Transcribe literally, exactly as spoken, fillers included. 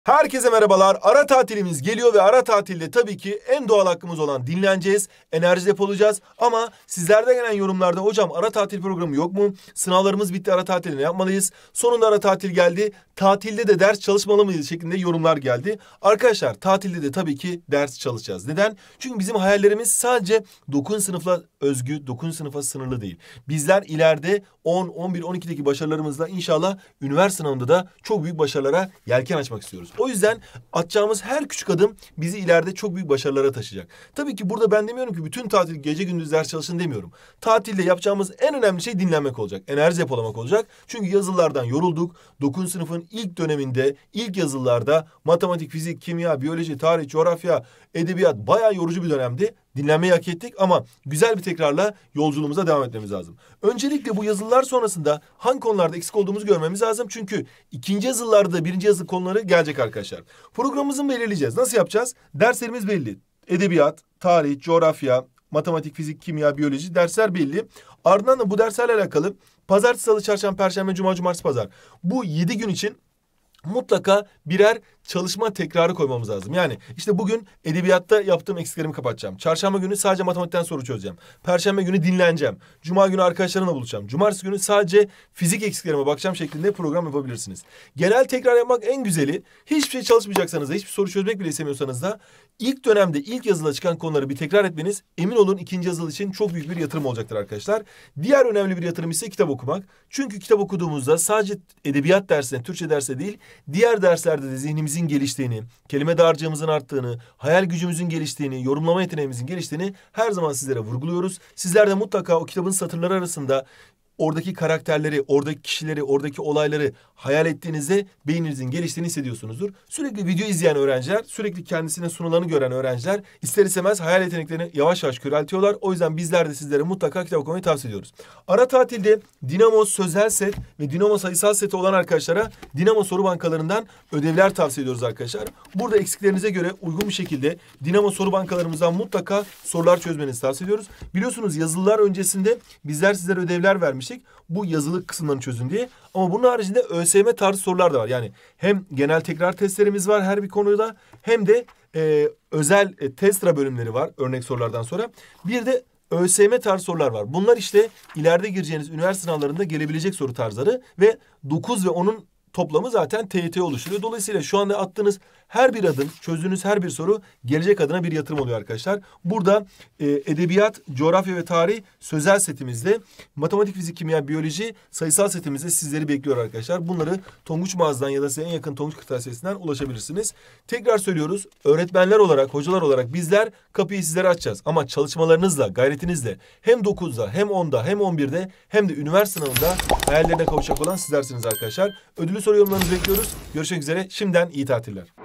Herkese merhabalar. Ara tatilimiz geliyor ve ara tatilde tabii ki en doğal hakkımız olan dinleneceğiz, enerji depolayacağız. Ama sizlerden gelen yorumlarda hocam ara tatil programı yok mu? Sınavlarımız bitti, ara tatilini ne yapmalıyız? Sonunda ara tatil geldi. Tatilde de ders çalışmalı mıyız şeklinde yorumlar geldi. Arkadaşlar tatilde de tabii ki ders çalışacağız. Neden? Çünkü bizim hayallerimiz sadece dokuzuncu sınıfla özgü, dokuzuncu sınıfa sınırlı değil. Bizler ileride on, on bir, on ikideki başarılarımızla inşallah üniversite sınavında da çok büyük başarılara yelken açmak istiyoruz. O yüzden atacağımız her küçük adım bizi ileride çok büyük başarılara taşıyacak. Tabii ki burada ben demiyorum ki bütün tatil gece gündüz ders çalışın demiyorum. Tatilde yapacağımız en önemli şey dinlenmek olacak. Enerji depolamak olacak. Çünkü yazılılardan yorulduk. dokuzuncu sınıfın ilk döneminde, ilk yazılılarda matematik, fizik, kimya, biyoloji, tarih, coğrafya, edebiyat bayağı yorucu bir dönemdi. Dinlenmeyi hak ettik ama güzel bir tekrarla yolculuğumuza devam etmemiz lazım. Öncelikle bu yazılılar sonrasında hangi konularda eksik olduğumuzu görmemiz lazım. Çünkü ikinci yazılılarda birinci yazılı konuları gelecek arkadaşlar. Programımızı belirleyeceğiz. Nasıl yapacağız? Derslerimiz belli. Edebiyat, tarih, coğrafya, matematik, fizik, kimya, biyoloji dersler belli. Ardından da bu derslerle alakalı pazartesi, salı, çarşamba, perşembe, cuma, cumartesi, pazar. Bu yedi gün için mutlaka birer çalışma tekrarı koymamız lazım. Yani işte bugün edebiyatta yaptığım eksiklerimi kapatacağım. Çarşamba günü sadece matematikten soru çözeceğim. Perşembe günü dinleneceğim. Cuma günü arkadaşlarımla buluşacağım. Cumartesi günü sadece fizik eksiklerime bakacağım şeklinde program yapabilirsiniz. Genel tekrar yapmak en güzeli. Hiçbir şey çalışmayacaksanız da, hiçbir soru çözmek bile istemiyorsanız da ilk dönemde ilk yazılıda çıkan konuları bir tekrar etmeniz emin olun ikinci yazılı için çok büyük bir yatırım olacaktır arkadaşlar. Diğer önemli bir yatırım ise kitap okumak. Çünkü kitap okuduğumuzda sadece edebiyat dersine, Türkçe derse değil, diğer derslerde de zihnimizin geliştiğini, kelime dağarcığımızın arttığını, hayal gücümüzün geliştiğini, yorumlama yeteneğimizin geliştiğini her zaman sizlere vurguluyoruz. Sizler de mutlaka o kitabın satırları arasında oradaki karakterleri, oradaki kişileri, oradaki olayları hayal ettiğinizde beyninizin geliştiğini hissediyorsunuzdur. Sürekli video izleyen öğrenciler, sürekli kendisine sunulanı gören öğrenciler ister istemez hayal yeteneklerini yavaş yavaş köreltiyorlar. O yüzden bizler de sizlere mutlaka kitap okumayı tavsiye ediyoruz. Ara tatilde Dinamo sözel set ve Dinamo sayısal seti olan arkadaşlara Dinamo soru bankalarından ödevler tavsiye ediyoruz arkadaşlar. Burada eksiklerinize göre uygun bir şekilde Dinamo soru bankalarımızdan mutlaka sorular çözmenizi tavsiye ediyoruz. Biliyorsunuz yazılılar öncesinde bizler sizlere ödevler vermiştik. Bu yazılı kısımlarını çözün diye. Ama bunun haricinde ÖSYM tarzı sorular da var. Yani hem genel tekrar testlerimiz var her bir konuda hem de e, özel e, testra bölümleri var örnek sorulardan sonra. Bir de ÖSYM tarzı sorular var. Bunlar işte ileride gireceğiniz üniversite sınavlarında gelebilecek soru tarzları ve dokuz ve onun toplamı zaten T Y T oluşturuyor. Dolayısıyla şu anda attığınız her bir adım, çözdüğünüz her bir soru gelecek adına bir yatırım oluyor arkadaşlar. Burada e, edebiyat, coğrafya ve tarih sözel setimizde, matematik, fizik, kimya, biyoloji sayısal setimizde sizleri bekliyor arkadaşlar. Bunları Tonguç Mağaza'dan ya da size en yakın Tonguç Kırtasiye'sinden ulaşabilirsiniz. Tekrar söylüyoruz, öğretmenler olarak, hocalar olarak bizler kapıyı sizlere açacağız. Ama çalışmalarınızla, gayretinizle hem dokuzda hem onda hem on birde hem de üniversite sınavında hayallerine kavuşacak olan sizlersiniz arkadaşlar. Ödülü soru yorumlarınızı bekliyoruz. Görüşmek üzere. Şimdiden iyi tatiller.